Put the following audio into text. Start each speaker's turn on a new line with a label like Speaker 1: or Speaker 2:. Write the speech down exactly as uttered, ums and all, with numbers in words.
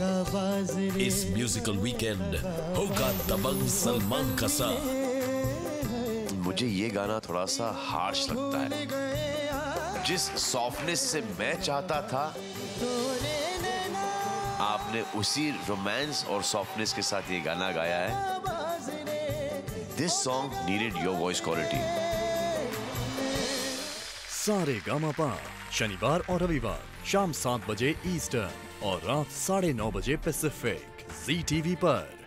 Speaker 1: इस musical weekend होगा दबंग सलमान का साथ।
Speaker 2: मुझे ये गाना थोड़ा सा हार्श लगता है। जिस सॉफ्टनेस से मैं चाहता था, आपने उसी रोमांस और सॉफ्टनेस के साथ ये गाना गाया है। This song needed your voice quality.
Speaker 3: Sa Re Ga Ma Pa शनिवार और रविवार शाम सात बजे ईस्टर्न और रात साढ़े नौ बजे पैसिफिक, जी टीवी पर।